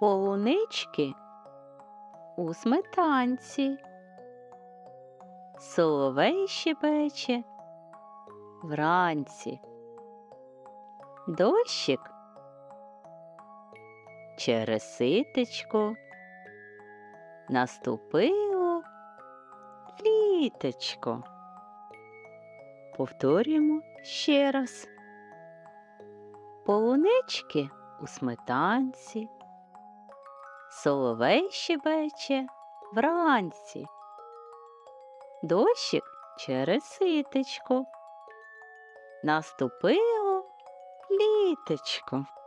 Полунички у сметанці, соловей щебече вранці, дощик через ситечко наступило літечко. Повторюємо ще раз. Полунички у сметанці, соловей щебече вранці, дощик через ситечко наступило літечко.